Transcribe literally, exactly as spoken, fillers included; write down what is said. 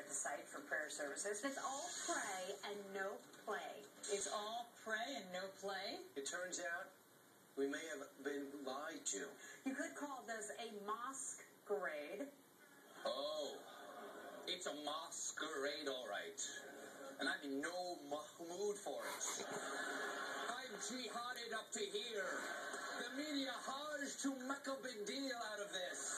the site for prayer services. It's all pray and no play. It's all pray and no play? It turns out we may have been lied to. You could call this a mosque-grade. Oh, it's a masquerade, all right. And I'm in no mood for it. I'm jihaded up to here. The media hars to make a big deal out of this.